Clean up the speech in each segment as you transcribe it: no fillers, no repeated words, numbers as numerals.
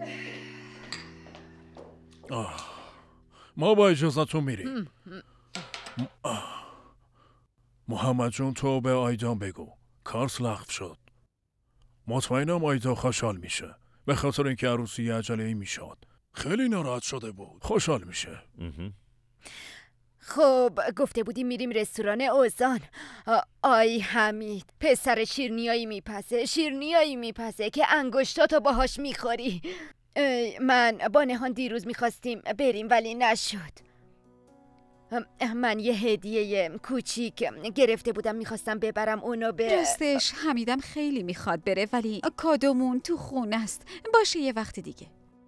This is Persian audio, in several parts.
ما با اجازهتون میریم. محمد جون تو به آیدان بگو کارت لغو شد. مطمئنم آیدا خوشحال میشه به خاطر اینکه عروسی عجله‌ای میشد. خیلی ناراحت شده بود. خوشحال میشه. خب گفته بودیم میریم رستوران اوزان. آی حمید پسر شیرنیایی میپسه که انگشتاتو باهاش میخوری. من با نهان دیروز میخواستیم بریم ولی نشد. من یه هدیه کوچیک گرفته بودم میخواستم ببرم اونو به راستش حمیدم خیلی میخواد بره ولی کادومون تو خونه است. باشه یه وقت دیگه.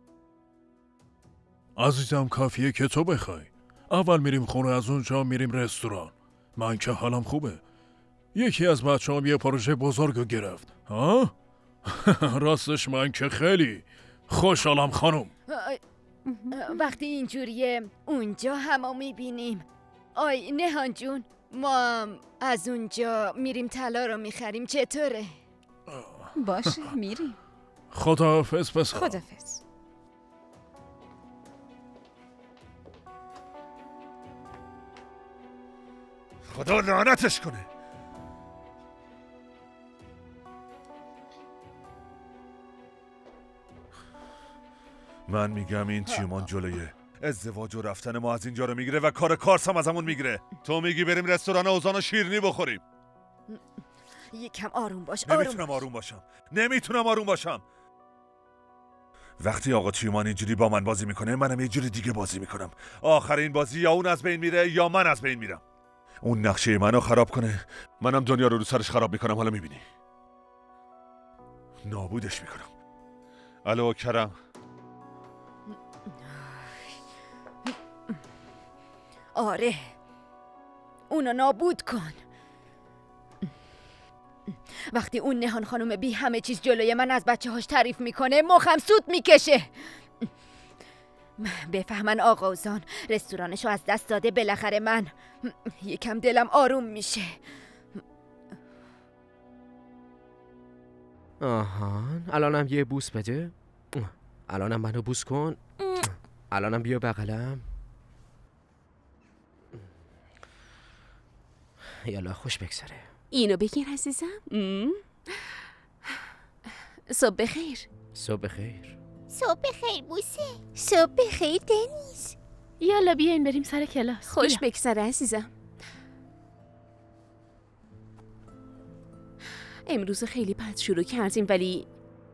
عزیزم کافیه که تو بخوای. اول میریم خونه از اونجا میریم رستوران. من که حالم خوبه. یکی از بچه‌ام یه پروژه بزرگو گرفت. ها؟ راستش من که خیلی خوشحالم خانم. وقتی اینجوریه اونجا همو میبینیم. آی نهان جون ما از اونجا میریم طلا رو میخریم چطوره؟ باشه میریم. خداحافظ پسر. خداحافظ. خدا لعنتش کنه. من میگم این تیمان جلوی ازدواج و رفتن ما از اینجا رو میگیره و کار کارس هم ازمون میگیره. تو میگی بریم رستوران اوزان و شیرینی بخوریم. یکم آروم باش. نمیتونم آروم باشم. وقتی آقا تیمان اینجوری با من بازی میکنه منم یه جوری دیگه بازی میکنم. آخرین بازی یا اون از بین میره یا من از بین میرم. اون نقشه منو خراب کنه منم دنیا رو سرش خراب میکنم. حالا میبینی نابودش میکنم. الو کرم. آره اونو نابود کن. وقتی اون نهان خانم بی همه چیز جلوی من از بچه هاش تعریف میکنه مخم سود میکشه. بفهمن آقا اوزان رستورانشو از دست داده بالاخره من یکم دلم آروم میشه. آهان الانم یه بوس بده. الانم منو بوس کن. الانم بیا بغلم. یالا خوش بگذره. اینو بگیر عزیزم. صبح بخیر. صبح بخیر. صبح بخیر بوسه. صبح بخیر دنیز. یالا بیاین بریم سر کلاس. خوش بگذره عزیزم. امروز خیلی بد شروع کردیم ولی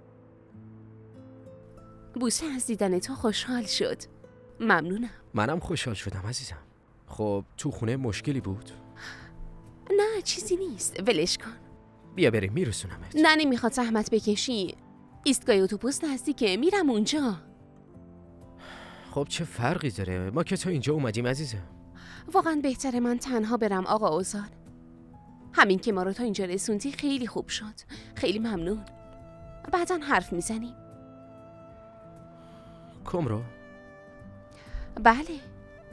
بوسه از دیدن تو خوشحال شد. ممنونم. منم خوشحال شدم عزیزم. خب تو خونه مشکلی بود؟ نه چیزی نیست ولش کن. بیا بریم میرسونمت. نه نمیخواد زحمت بکشی. ایستگاه اتوبوس نزدیکه میرم اونجا. خب چه فرقی داره ما که تا اینجا اومدیم عزیزم. واقعا بهتره من تنها برم آقا اوزان. همین که ما رو تا اینجا رسوندی خیلی خوب شد. خیلی ممنون. بعداً حرف میزنیم. کمرو؟ بله.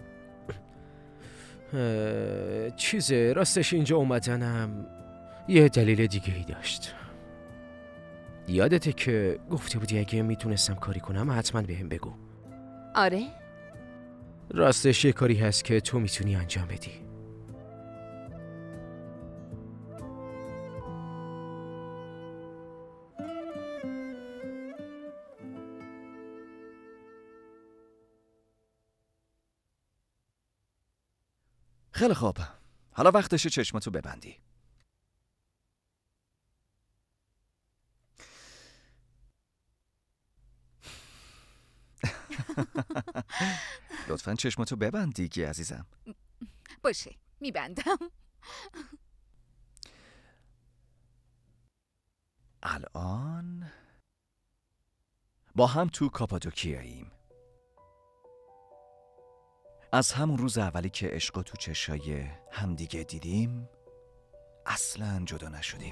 راستش اینجا اومدنم یه دلیل دیگه ای داشت. یادته که گفته بودی اگه میتونستم کاری کنم حتما بهم بگو. آره؟ راستش یه کاری هست که تو میتونی انجام بدی. خیلی خوب. حالا وقتشه چشماتو ببندی. لطفاً چشماتو ببند دیگه عزیزم. باشه میبندم. الان با هم تو کاپادوکیاییم. از همون روز اولی که عشق تو چشای همدیگه دیدیم اصلاً جدا نشدیم.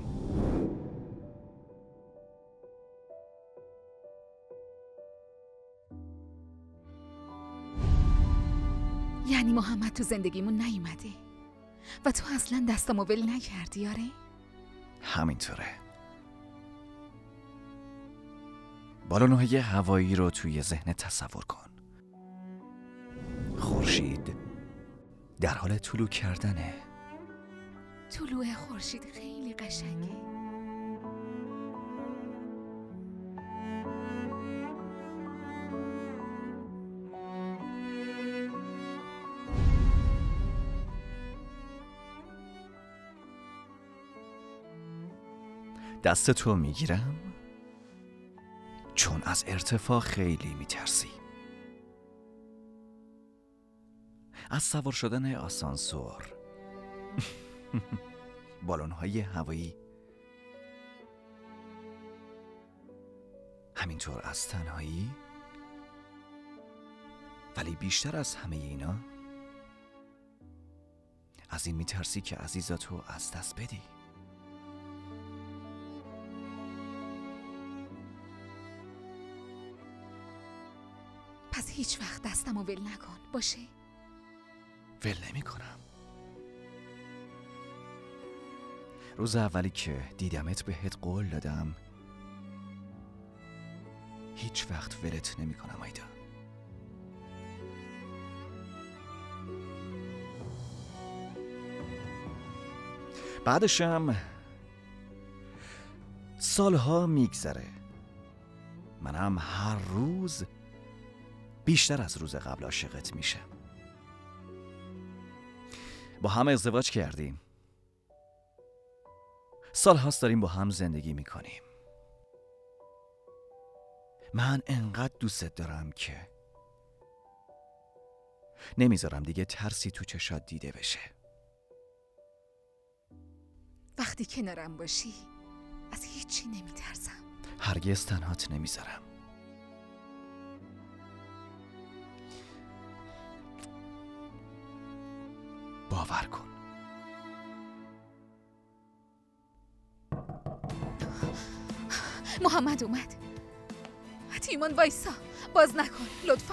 یعنی محمد تو زندگیمون نیومده و تو اصلا دستامو ول نکردی آره؟ همینطوره. بالون‌های هوایی رو توی ذهن تصور کن. خورشید در حال طلوع کردنه. طلوع خورشید خیلی قشنگه. دست تو میگیرم چون از ارتفاع خیلی میترسی. از سوار شدن آسانسور، بالون‌های هوایی، همینطور از تنهایی، ولی بیشتر از همه اینا از این میترسی که عزیزاتو از دست بدی. پس هیچ وقت دستمو ول نکن، باشه؟ ول نمی کنم. روز اولی که دیدمت بهت قول دادم هیچ وقت ولت نمی کنم آیدا. بعدشم سالها میگذره، منم هر روز بیشتر از روز قبل عاشقت میشم. با هم ازدواج کردیم، سالهاست داریم با هم زندگی میکنیم. من انقدر دوستت دارم که نمیذارم دیگه ترسی تو چشات دیده بشه. وقتی کنارم باشی از هیچی نمیترسم. هرگز تنهات نمیذارم. باور کن. محمد اومد. تیمون وایسا، باز نکن لطفاً.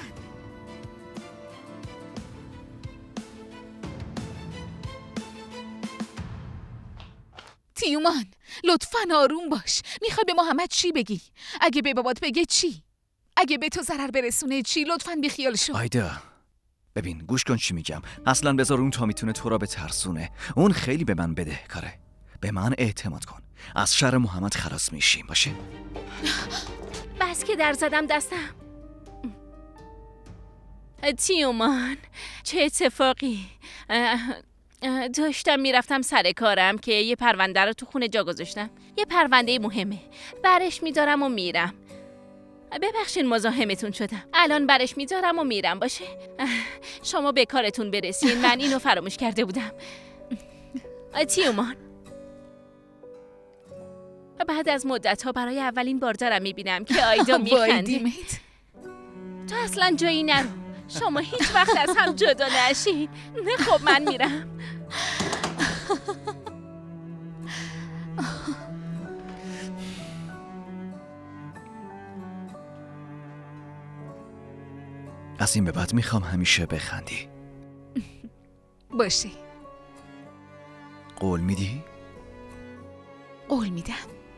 تیومان لطفاً آروم باش. میخوای به محمد چی بگی؟ اگه به بابات بگه چی؟ اگه به تو ضرر برسونه چی؟ لطفاً بیخیال شو. آیدا ببین گوش کن چی میگم. اصلا بذار اون تا میتونه تو را به ترسونه. اون خیلی به من بدهکاره. به من اعتماد کن. از شر محمد خلاص میشیم، باشه؟ بس که در زدم دستم. تیومان چه اتفاقی؟ داشتم میرفتم سر کارم که یه پرونده رو تو خونه جا گذاشتم. یه پرونده مهمه. برش میدارم و میرم. ببخشین مزاحمتون شدم. الان برش میدارم و میرم، باشه؟ شما به کارتون برسین. من اینو فراموش کرده بودم. تیومان بعد از مدت‌ها برای اولین بار دارم میبینم که آیدا میخنده. تو اصلا جایی نرو. شما هیچ وقت از هم جدا نشین. نه خب من میرم. از این به بعد میخوام همیشه بخندی. باشه. قول میدی؟ قول میدم.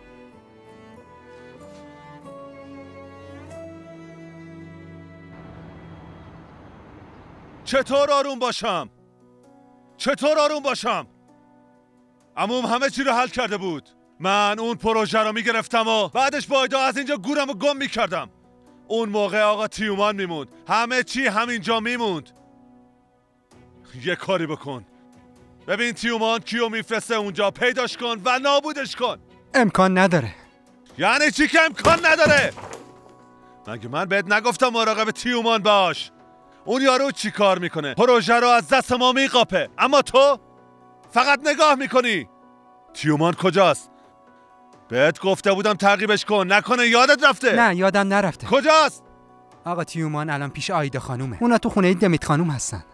چطور آروم باشم؟ چطور آروم باشم؟ عموم همه چی رو حل کرده بود. من اون پروژه رو میگرفتم و بعدش با آیدا از اینجا گورم و گم میکردم. اون موقع آقا تیومان میموند. همه چی همینجا میموند. یه کاری بکن. ببین تیومان کیو میفرسته اونجا، پیداش کن و نابودش کن. امکان نداره. یعنی چی که امکان نداره؟ مگه من بهت نگفتم مراقب تیومان باش؟ اون یارو چی کار میکنه؟ پروژه رو از دست ما میقاپه، اما تو فقط نگاه میکنی. تیومان کجاست؟ بهت گفته بودم تعقیبش کن، نکنه یادت رفته. نه یادم نرفته. کجاست؟ آقا تیومان الان پیش آیدا خانومه. اونا تو خونه دمیت خانوم هستن.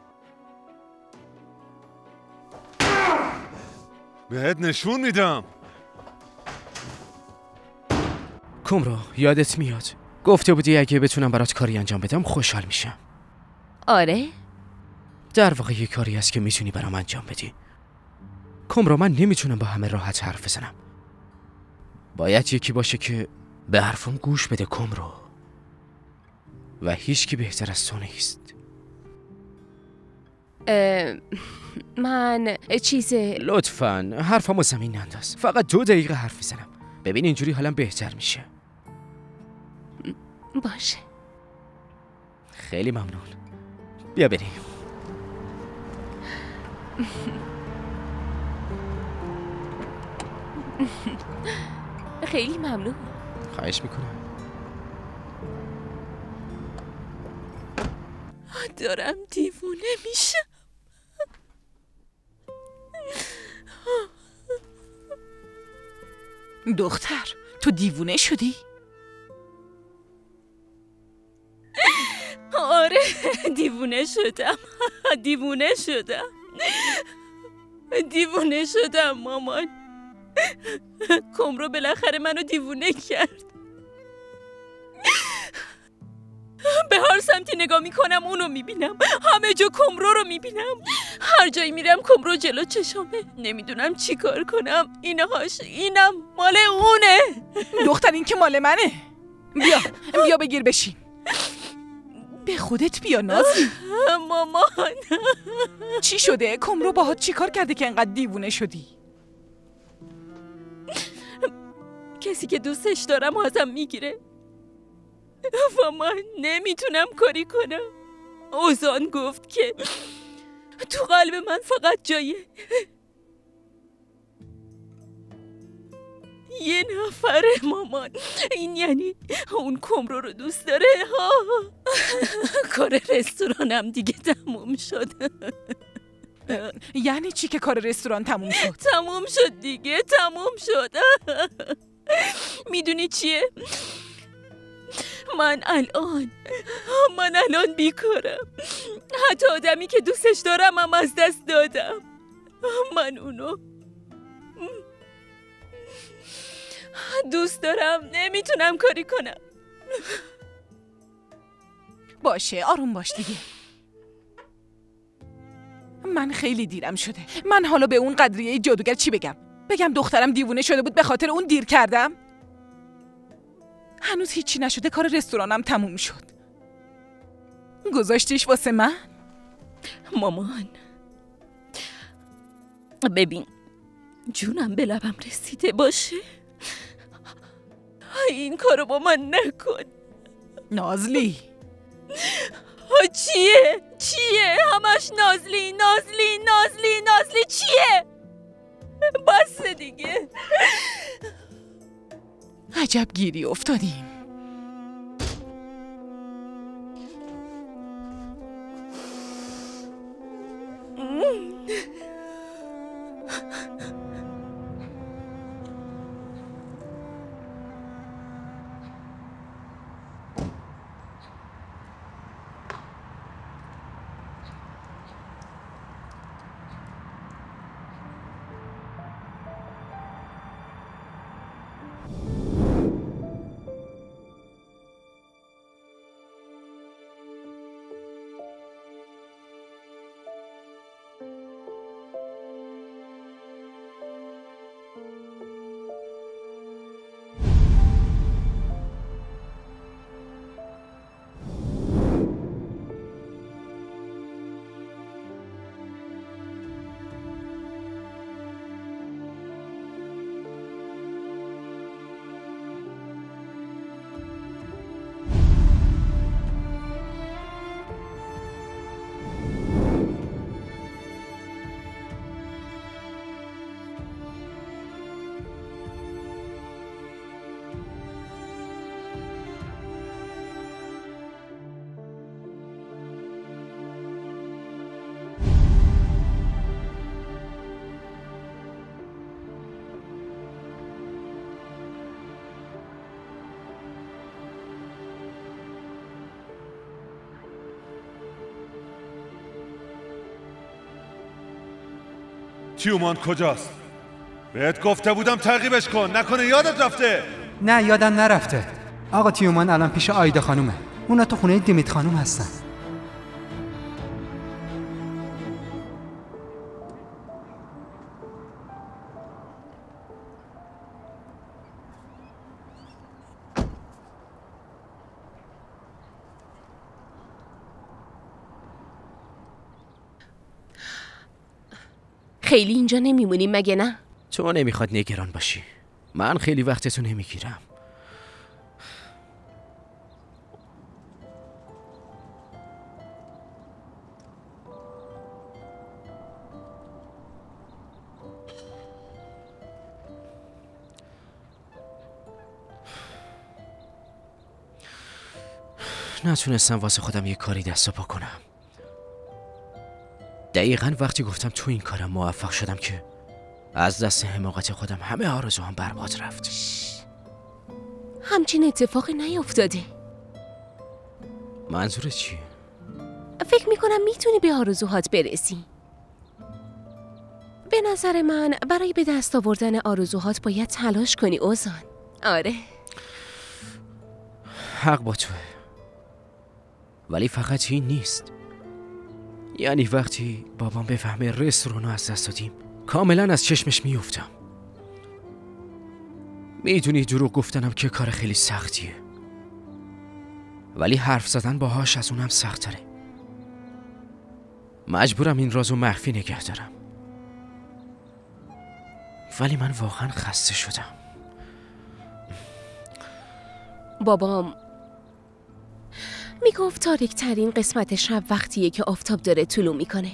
بهت نشون میدم. کومرو یادت میاد گفته بودی اگه بتونم برات کاری انجام بدم خوشحال میشم. آره؟ در واقع یه کاری هست که میتونی برام انجام بدی. کومرو من نمیتونم با همه راحت حرف بزنم. باید یکی باشه که به حرفم گوش بده کمرو، و هیچ کی بهتر از تو نیست. من لطفاً حرفمو زمین ننداز. فقط 2 دقیقه حرف میزنم. ببین اینجوری حالم بهتر میشه. باشه. خیلی ممنون. بیا بریم. خیلی ممنون. خواهش میکنم. دارم دیوونه میشم. دختر تو دیوونه شدی؟ آره دیوونه شدم. دیوونه شدم مامان. کمرو بالاخره منو دیوونه کرد. به هر سمتی نگاه میکنم اونو میبینم، همه جا کمرو رو میبینم، هر جایی میرم کمرو جلو چشامه، نمیدونم چی کار کنم. اینم مال اونه. دختر این که مال منه. بیا بگیر بشین. به خودت بیا نازی. مامان چی شده؟ کمرو باهات چی کار کرده که انقدر دیوونه شدی؟ کسی که دوستش دارم ازم میگیره و من نمیتونم کاری کنم. اوزان گفت که تو قلب من فقط جایه یه نفره مامان. این یعنی اون کمرو رو دوست داره. کار رستورانم دیگه تموم شد. یعنی چی که کار رستوران تموم شد؟ تموم شد دیگه، تموم شد. میدونی چیه؟ من الان بیکارم. حتی آدمی که دوستش دارم هم از دست دادم. من اونو دوست دارم، نمیتونم کاری کنم. باشه آروم باش دیگه. من خیلی دیرم شده. من حالا به اون قدریه جادوگر چی بگم دخترم دیوونه شده بود به خاطر اون دیر کردم؟ هنوز هیچی نشده، کار رستورانم تموم شد. گذاشتیش واسه من؟ مامان ببین جونم به لبم رسیده باشه، این کارو با من نکن. نازلی چیه؟ همش نازلی چیه؟ بس دیگه. عجب گیری افتادیم. تیومان کجاست؟ بهت گفته بودم تعقیبش کن، نکنه یادت رفته. نه یادم نرفته. آقا تیومان الان پیش آیدا خانومه. اونا تو خونه دیمیت خانوم هستن. خیلی اینجا نمیمونیم مگه نه؟ تو نمیخواد نگران باشی. من خیلی وقتتو نمیگیرم. نتونستم واسه خودم یه کاری دست و پا کنم. دقیقاً وقتی گفتم تو این کارم موفق شدم که از دست حماقت خودم همه آرزوام برباد رفت. همچین اتفاقی نیفتاده. منظورت چیه؟ فکر میکنم میتونی به آرزوهات برسی. به نظر من برای به دست آوردن آرزوهات باید تلاش کنی اوزان. آره حق با توه، ولی فقط این نیست. یعنی وقتی بابام بفهمه رستورانو از دست دادیم کاملا از چشمش میافتم. میدونی دروغ گفتنم که کار خیلی سختیه، ولی حرف زدن باهاش از اونم سخت‌تره. مجبورم این رازو مخفی نگه دارم، ولی من واقعا خسته شدم. بابام میگفت تاریک‌ترین قسمت شب وقتیه که آفتاب داره طلوع میکنه.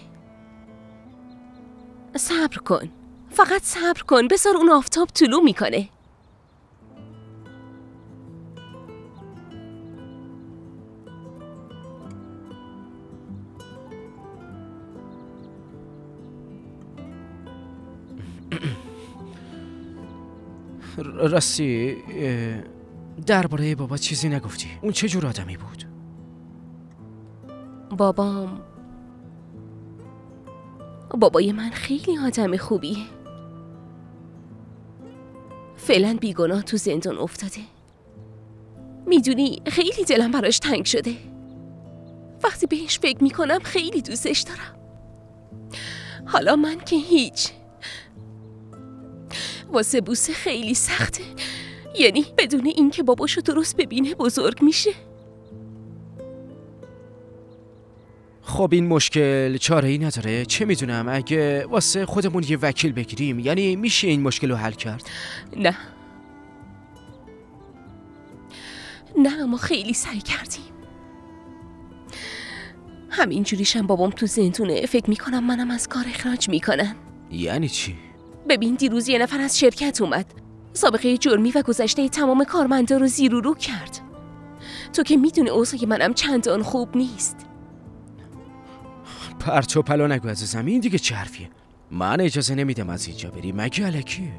صبر کن، فقط صبر کن، بذار اون آفتاب طلوع میکنه. راستی درباره بابا چیزی نگفتی؟ اون چه جور آدمی بود؟ بابای من خیلی آدم خوبیه. فعلا بیگناه تو زندان افتاده. میدونی خیلی دلم براش تنگ شده. وقتی بهش فکر میکنم خیلی دوستش دارم. حالا من که هیچ. واسه بوسه خیلی سخته. یعنی بدون اینکه باباشو درست ببینه بزرگ میشه. خب این مشکل چاره ای نداره؟ چه میدونم اگه واسه خودمون یه وکیل بگیریم یعنی میشه این مشکل رو حل کرد؟ نه ما خیلی سعی کردیم. همینجوریشم بابام تو زندونه. فکر میکنم منم از کار اخراج میکنن. یعنی چی؟ ببین دیروز یه نفر از شرکت اومد. سابقه جرمی و گذشته تمام کارمندا رو زیر و رو کرد. تو که میدونی اوضاع منم چندان خوب نیست. پرت و پلا نگو عزیزم، این دیگه چه حرفیه؟ من اجازه نمیدم از اینجا بری، مگه الکیه؟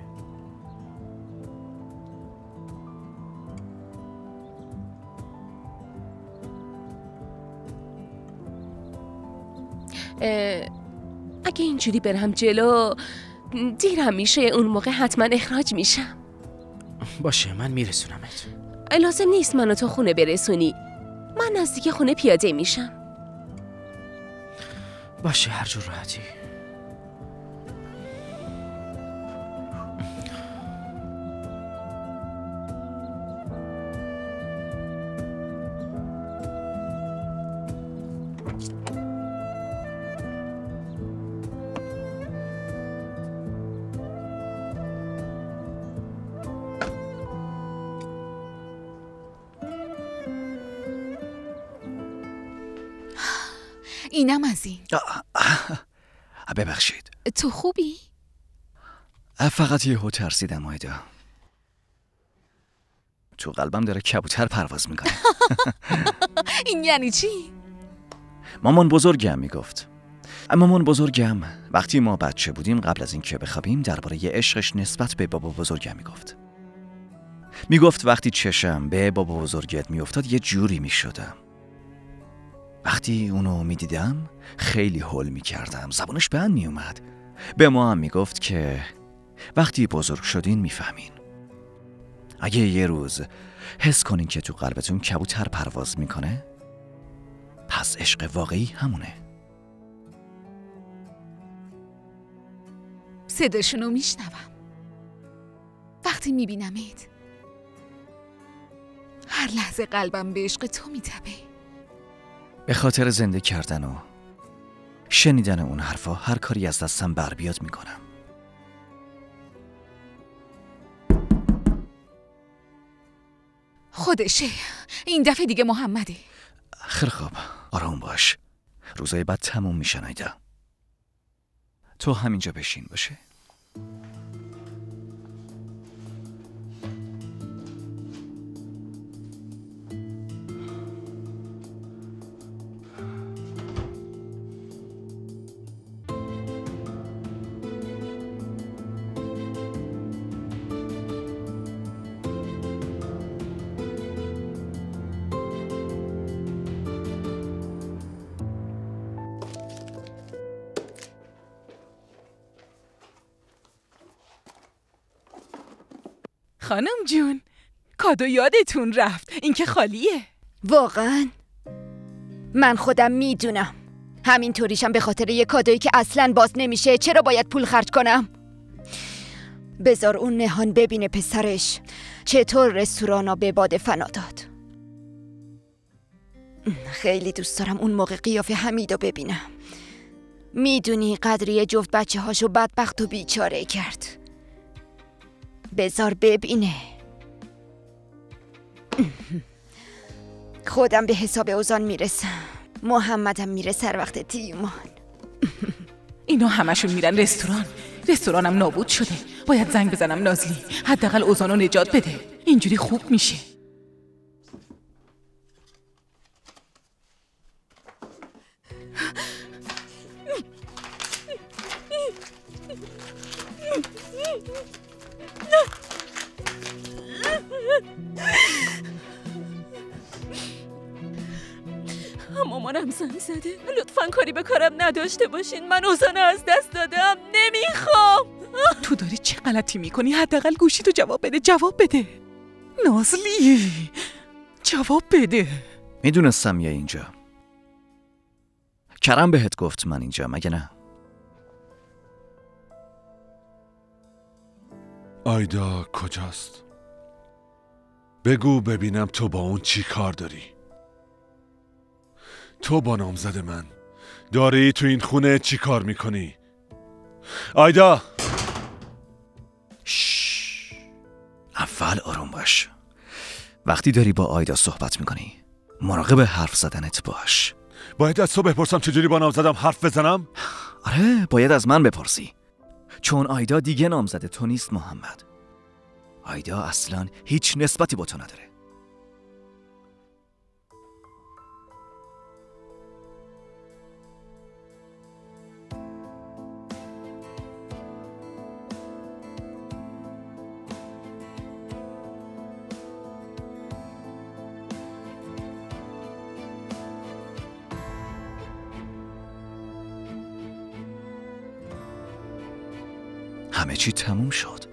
اگه اینجوری برم جلو دیرم میشه. اون موقع حتما اخراج میشم. باشه من میرسونمت. لازم نیست منو تا خونه برسونی. من نزدیک خونه پیاده میشم. باشه هر جور راحتی. اینم از این. ببخشید. تو خوبی؟ فقط یهو ترسیدم آیدا. تو قلبم داره کبوتر پرواز میکنه. این یعنی چی؟ مامان بزرگم میگفت. مامان بزرگم وقتی ما بچه بودیم قبل از اینکه بخوابیم درباره عشقش نسبت به بابا بزرگم میگفت وقتی چشم به بابا بزرگت میافتاد یه جوری میشدم. وقتی اونو میدیدم خیلی هول میکردم، زبانش بند میومد. به ما هم میگفت که وقتی بزرگ شدین میفهمین. اگه یه روز حس کنین که تو قلبتون کبوتر پرواز میکنه پس عشق واقعی همونه. صداشونو میشنوم. وقتی میبینمت هر لحظه قلبم به عشق تو میتپه. به خاطر زنده کردن و شنیدن اون حرفا هر کاری از دستم بر بیاد میکنم. خودشه. این دفعه دیگه محمده. خیلی خوب، آرام باش. روزای بعد تموم میشن آیدا. تو همینجا بشین باشه. خانم جون، کادو یادتون رفت. این که خالیه. واقعا؟ من خودم میدونم. همینطوریشم به خاطر یه کادویی که اصلاً باز نمیشه. چرا باید پول خرج کنم؟ بذار اون نهان ببینه پسرش چطور رستورانا به باد فنا داد. خیلی دوست دارم اون موقع قیافه حمیدو ببینم. میدونی قدری جفت بچه هاشو بدبخت و بیچاره کرد. بذار ببینه. خودم به حساب اوزان میرسم. محمدم میره سر وقت تیومان. اینا همشون میرن رستوران. رستورانم نابود شده. باید زنگ بزنم نازلی، حداقل اوزانو نجات بده. اینجوری خوب میشه. مامانم زنگ زده. لطفاً کاری به کارم نداشته باشین. من اوزانو از دست دادم. نمیخوام. تو داری چه غلطی میکنی؟ حداقل گوشی تو جواب بده. جواب بده نازلی، جواب بده. میدونستم یه اینجا. کرم بهت گفت من اینجا، مگه نه؟ آیدا کجاست؟ بگو ببینم تو با اون چی کار داری؟ تو با نامزد من داری تو این خونه چی کار میکنی؟ آیدا! اول آروم باش. وقتی داری با آیدا صحبت میکنی مراقب حرف زدنت باش. باید از تو بپرسم چجوری با نامزدم حرف بزنم؟ آره، باید از من بپرسی، چون آیدا دیگه نامزد تو نیست محمد. آیدا اصلا هیچ نسبتی با تو نداره. همه چی تموم شد.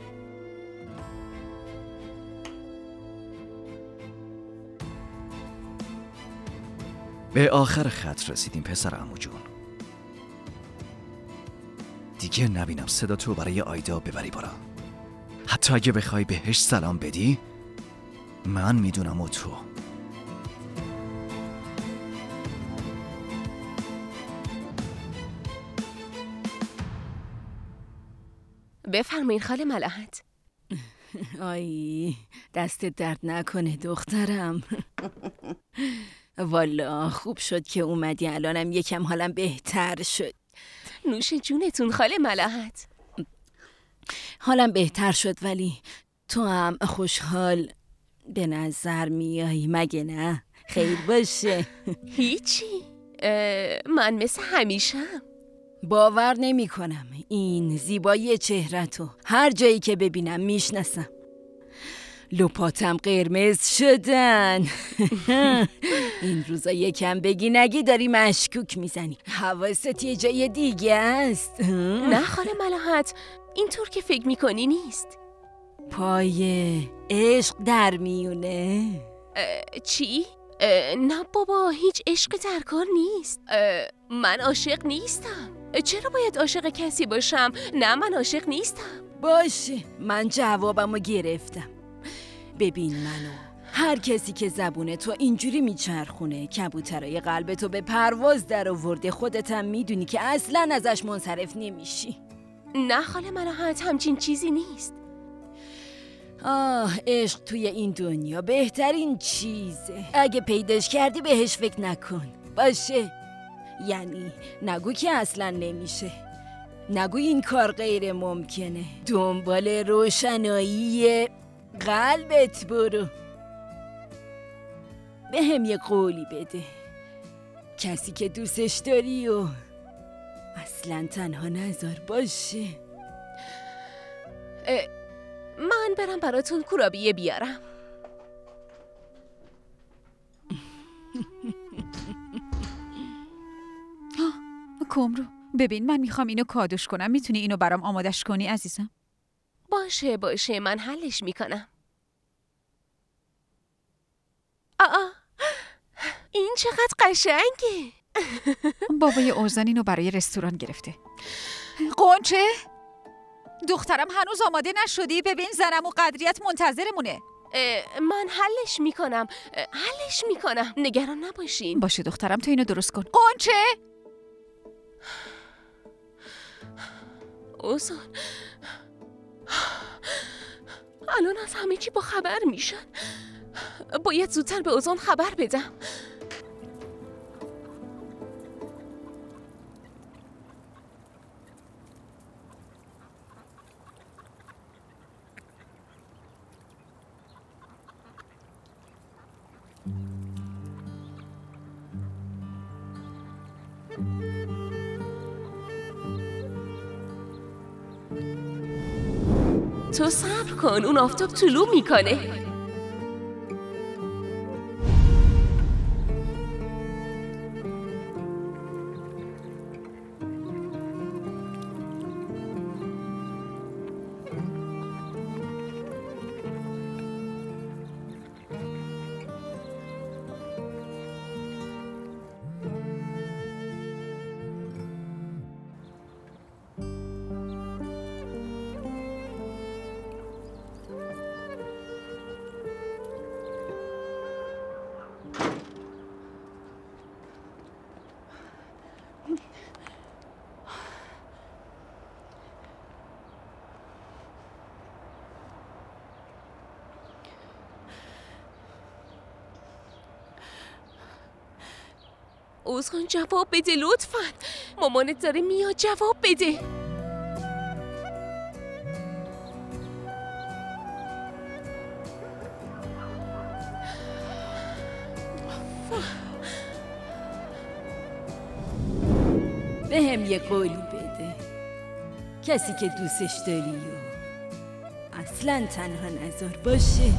به آخر خط رسیدیم پسر عمو جون. دیگه نبینم صدا تو برای آیدا ببری بالا. حتی اگه بخوای بهش سلام بدی من میدونم و تو. بفرمایین خاله ملاحت. آی دستت درد نکنه دخترم. والا خوب شد که اومدی. الانم یکم حالم بهتر شد. نوش جونتون خاله ملاحت. حالم بهتر شد، ولی تو هم خوشحال به نظر میایی، مگه نه؟ خیر باشه. هیچی، من مثل همیشه‌ام. باور نمی کنم این زیبایی چهره‌تو هر جایی که ببینم میشناسم. لپاتم قرمز شدن. این روزا یکم بگی نگی داری مشکوک میزنی. حواست یه جای دیگه است. نه خاله ملاحت، اینطور که فکر میکنی نیست. پای عشق در میونه. چی؟ نه بابا، هیچ عشق در کار نیست. من عاشق نیستم. چرا باید عاشق کسی باشم؟ نه، من عاشق نیستم. باشه، من جوابمو گرفتم. ببین منو هر کسی که زبونه تو اینجوری میچرخونه کبوترای قلبتو به پرواز در آورده. خودتم میدونی که اصلا ازش منصرف نمیشی. نه خاله مراحت، همچین چیزی نیست. عشق توی این دنیا بهترین چیزه. اگه پیداش کردی بهش فکر نکن. باشه؟ یعنی نگو که اصلا نمیشه. نگو این کار غیر ممکنه. دنبال روشنایی قلبت برو. به هم یه قولی بده. کسی که دوستش داری و اصلا تنها نذار باشه. من برم براتون کورابیه بیارم. کمرو ببین، من میخوام اینو کادوش کنم. میتونی اینو برام آمادش کنی عزیزم؟ باشه من حلش میکنم. این چقدر قشنگه. بابای اوزان اینو برای رستوران گرفته. قنچه دخترم هنوز آماده نشدی؟ ببین زنم و قدریت منتظرمونه. من حلش میکنم. نگران نباشین. باشه دخترم، تو اینو درست کن. قنچه اوزان الان از همه چی با خبر میشن. باید زودتر به اوزان خبر بدم. تو صبر کن، اون آفتاب طلوع میکنه. اوزان جواب بده لطفاً. مامانت داره میاد، جواب بده. به هم یه قولی بده. کسی که دوستش داری و اصلا تنها نذار باشه.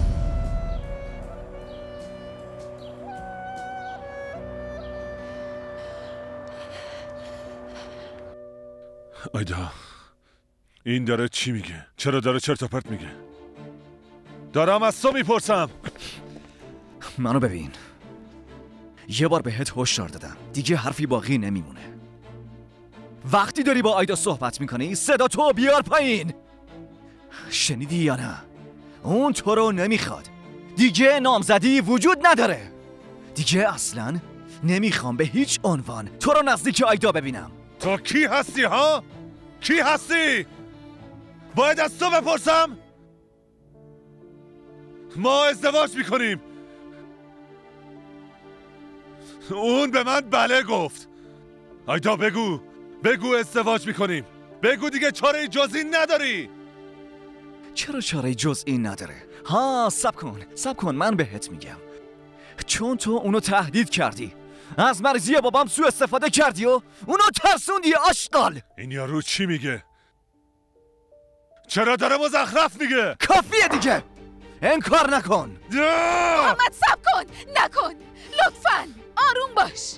آیدا، این داره چی میگه؟ چرا داره چرت و پرت میگه؟ دارم از تو میپرسم. منو ببین، یه بار بهت هشدار دادم، دیگه حرفی باقی نمیمونه. وقتی داری با آیدا صحبت میکنی صدا تو بیار پایین. شنیدی یا نه؟ اون تو رو نمیخواد. دیگه نامزدی وجود نداره. دیگه اصلا نمیخوام به هیچ عنوان تو رو نزدیک آیدا ببینم. تو کی هستی ها؟ کی هستی؟ باید از تو بپرسم؟ ما ازدواج میکنیم. اون به من بله گفت. آیدا بگو ازدواج میکنیم. بگو دیگه چاره جز این نداری. چرا چاره جز این نداره؟ صبر کن من بهت میگم. چون تو اونو تهدید کردی، از مرضی بابام سوء استفاده کردی و اونو ترسوندی. آشغال. این یارو چی میگه؟ چرا داره مزخرف میگه؟ کافیه دیگه، انکار نکن. محمد صبر کن، نکن لطفاً، آروم باش.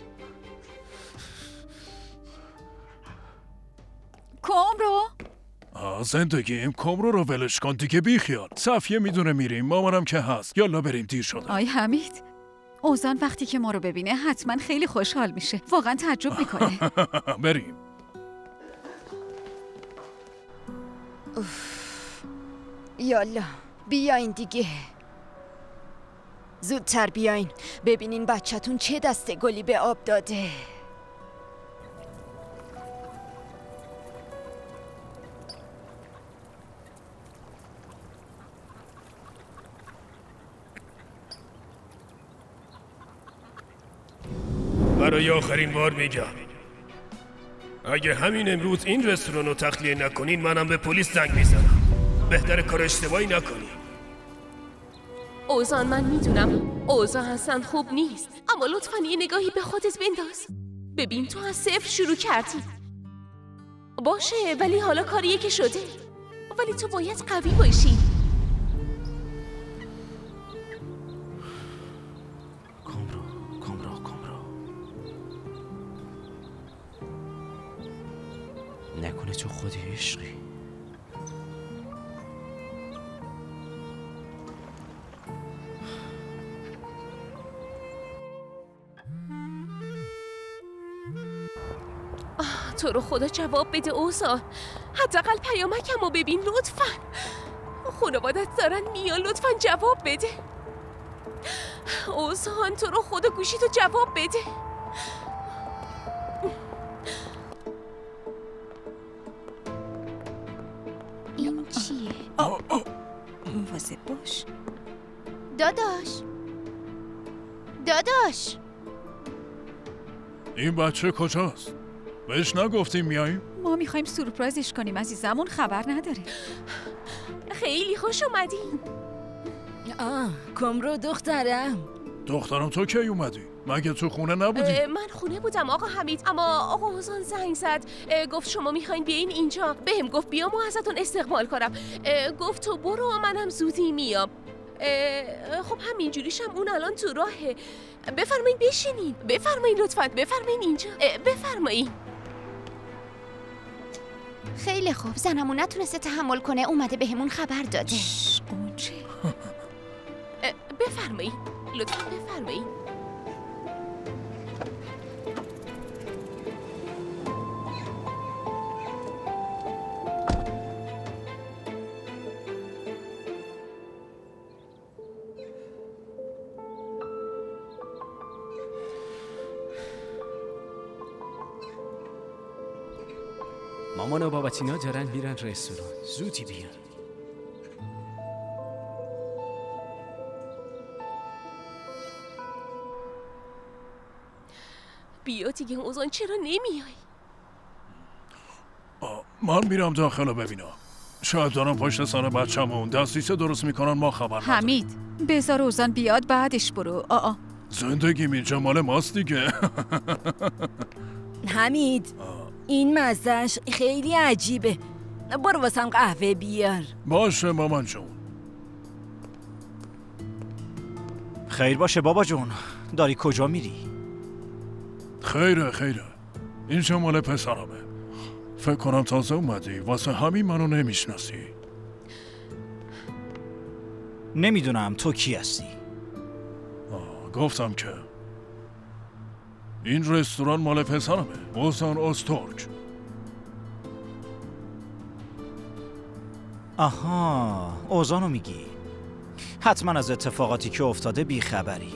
کمرو زندگیم، کمرو رو ولش کن دیگه، بیخیال. صفیه میدونه میریم، مامانم که هست. یالا بریم، دیر شده. آی حمید، اوزان وقتی که ما رو ببینه حتما خیلی خوشحال میشه. واقعا تعجب میکنه. بریم. یالا بیاین دیگه. زودتر بیاین ببینین بچه‌تون چه دسته گلی به آب داده. برای آخرین بار میگم اگه همین امروز این رستوران رو تخلیه نکنین منم به پلیس زنگ میزنم. بهتر کار اشتباهی نکنین. اوزان من میدونم اوضاع اصلا خوب نیست، اما لطفاً یه نگاهی به خودت بنداز. ببین تو از صفر شروع کردی. باشه ولی حالا کاریه که شده، ولی تو باید قوی باشی. نکنه تو خودی عشقی. تو رو خدا جواب بده اوزان. حداقل پیامکمو ببین لطفاً. خانوادت دارن میان، لطفاً جواب بده. اوزان تو رو خدا گوشیتو جواب بده. این چیه؟ مواظب باش. داداش این بچه کجاست؟ بهش نگفتیم میاییم؟ ما میخوایم سورپرایزش کنیم عزیزمون، خبر نداره. خیلی خوش اومدین. کمرو دخترم تو کی اومدی؟ مگه تو خونه نبودی؟ من خونه بودم آقا حمید، اما آقا اوزان زنگ زد گفت شما میخواین بیاین اینجا. بهم گفت بیام و ازتون استقبال کنم. گفت تو برو منم زودی میام. خب همینجوریشم اون الان تو راهه. بفرمایین بشینین. بفرمایین لطفاً. بفرمایین اینجا. بفرمایین. خیلی خوب، زنمون نتونسته تحمل کنه، اومده بهمون خبر داده. قنچه بفرمایین لطفاً بفرمایین. مامان و بابتینا دارن میرن رستوران. زودی بیان. بیا دیگه اوزان، چرا نمیای؟ من میرم داخل رو ببینم. شاید دارم پشت سر بچه‌مون دستیسه درست میکنن، ما خبر نداریم. حمید بذار اوزان بیاد بعدش برو. زندگیم اینجا مال ماست دیگه. حمید این مزهش خیلی عجیبه. برو واسم قهوه بیار. باشه مامان جون. خیر باشه بابا جون. داری کجا میری؟ خیره اینجا مال پسرمه. فکر کنم تازه اومدی، واسه همین منو نمیشناسی. نمیدونم تو کی هستی؟ گفتم که این رستوران مال پسرمه، اوزان اوزترک. آها، اوزانو میگی. حتما از اتفاقاتی که افتاده بیخبری.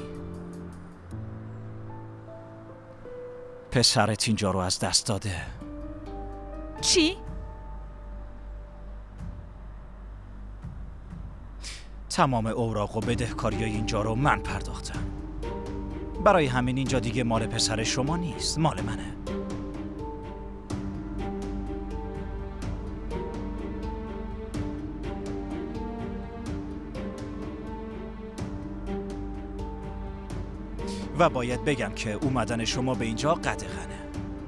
پسرت اینجا رو از دست داده. چی؟ تمام اوراق و بدهکاریای اینجا رو من پرداختم. برای همین اینجا دیگه مال پسر شما نیست، مال منه. و باید بگم که اومدن شما به اینجا قدغنه.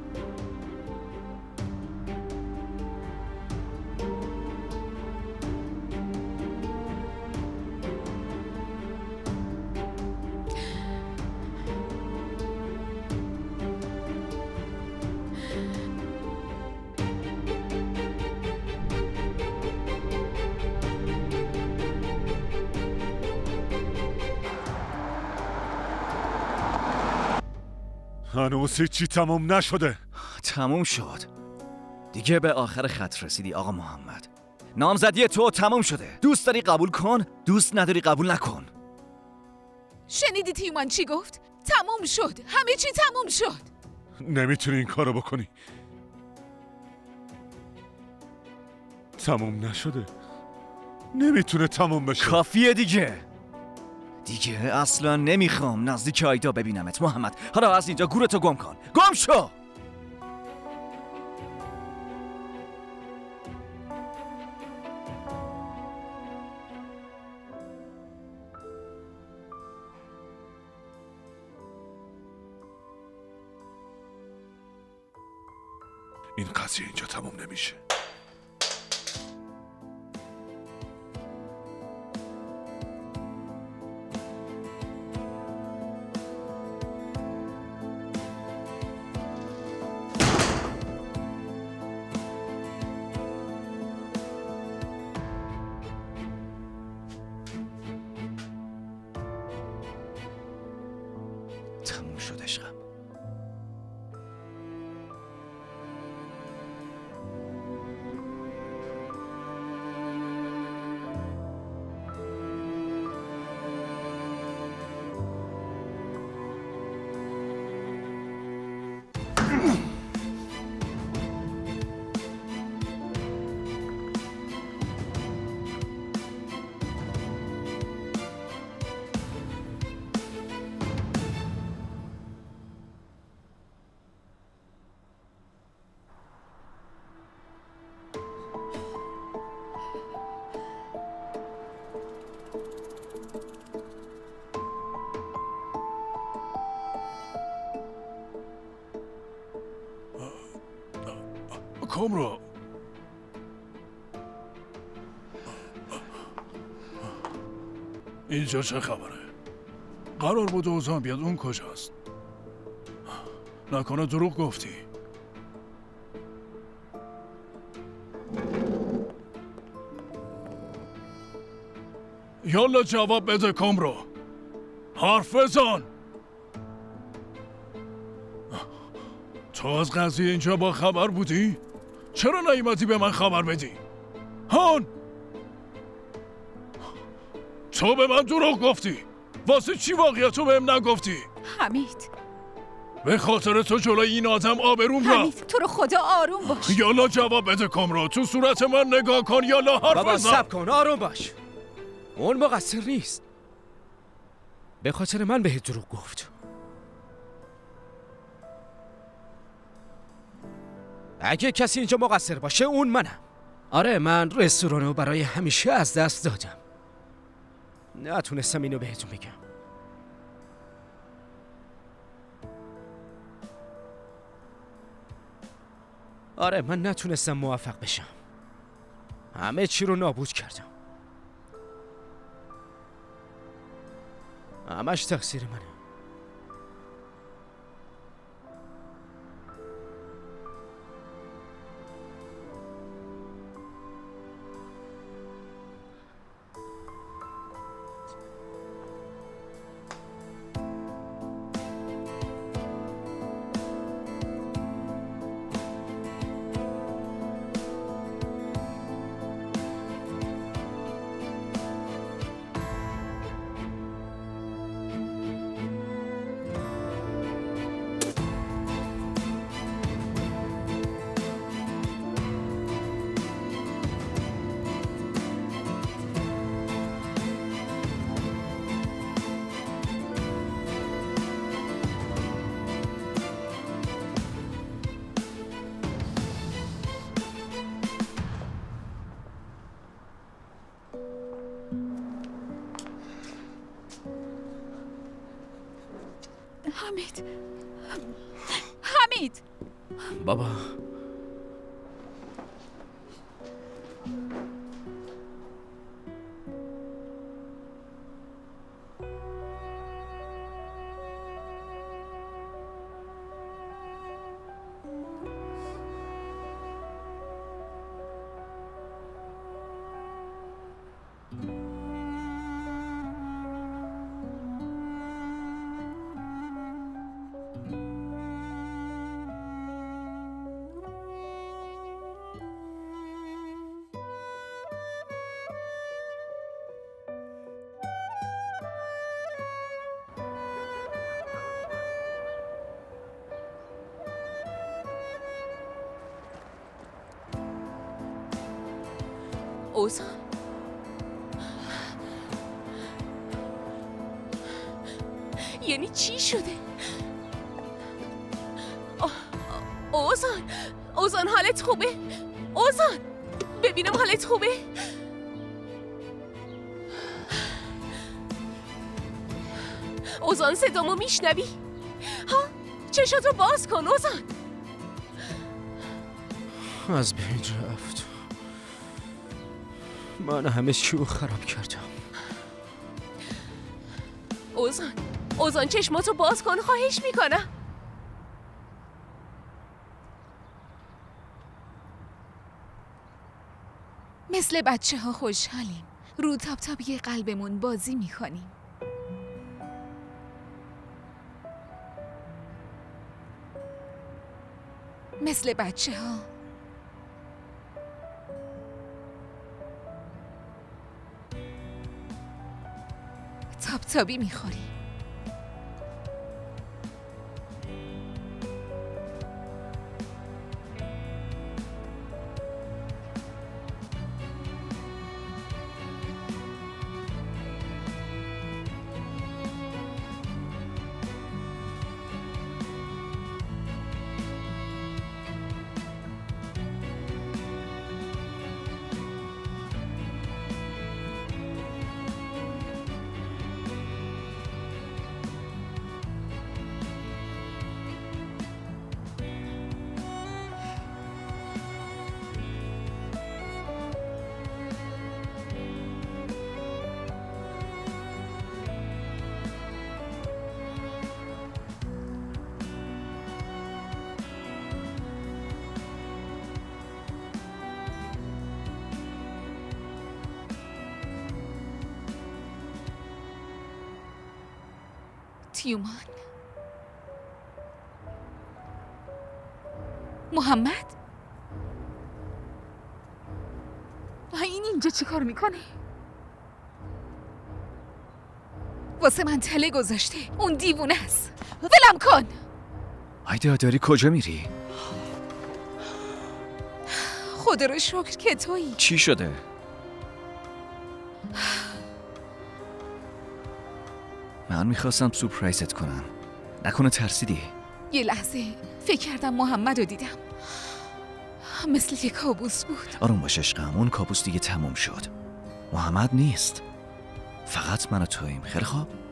هنوز هیچی تموم نشده. تموم شد. دیگه به آخر خط رسیدی آقا محمد. نامزدی تو تموم شده. دوست داری قبول کن، دوست نداری قبول نکن. شنیدی تیومان چی گفت؟ تموم شد، همه چی تموم شد. نمیتونی این کارو بکنی. تموم نشده. نمیتونه تموم بشه. کافیه دیگه اصلا نمیخوام نزدیک آیدا ببینمت محمد. حالا از اینجا گورتو گم کن. گم شو. این قضیه اینجا تموم نمیشه. تموم شد عشقم. کامرا، اینجا چه خبره؟ قرار بود اوزان بیاد. اون کجاست؟ نکنه دروغ گفتی؟ یالا جواب بده کامرا، حرف بزن. تو از قضیه اینجا با خبر بودی؟ چرا نیومدی به من خبر بدی؟ هان! تو به من دروغ گفتی. واسه چی واقعیتو بهم نگفتی؟ حمید، به خاطر تو جلوی این آدم آبروم رفت. حمید تو رو خدا آروم باش. یالا جواب بده کامرا، تو صورت من نگاه کن. یالا حرف بابا بزن. صبر کن، آروم باش. اون مقصر نیست. به خاطر من بهت دروغ گفت. اگه کسی اینجا مقصر باشه اون منم. آره، من رستورانو برای همیشه از دست دادم. نتونستم اینو بهتون بگم. آره، من نتونستم موفق بشم. همه چی رو نابود کردم. همش تقصیر منه. حمید بابا اوزان یعنی چی شده؟ اوزان حالت خوبه؟ اوزان ببینم حالت خوبه؟ اوزان صدامو میشنوی؟ ها؟ چشاتو باز کن اوزان. از بین رفت. من همه چی رو خراب کردم. اوزان چشماتو باز کن خواهش میکنم. مثل بچه ها خوشحالیم. رو تابتابی قلبمون بازی میکنیم. مثل بچه ها. تابتابی میخوریم. تیومان محمد این اینجا چی کار میکنه؟ واسه من تله گذاشته. اون دیوونه است. ولم کن. آیدا داری کجا میری؟ خدا رو شکر که تویی. چی شده؟ من میخواستم سورپرایزت کنم. نکنه ترسیدی؟ یه لحظه فکر کردم محمد رو دیدم. مثل یه کابوس بود. آروم باش عشقم، اون کابوس دیگه تموم شد. محمد نیست. فقط من و توییم. خیلی خوب.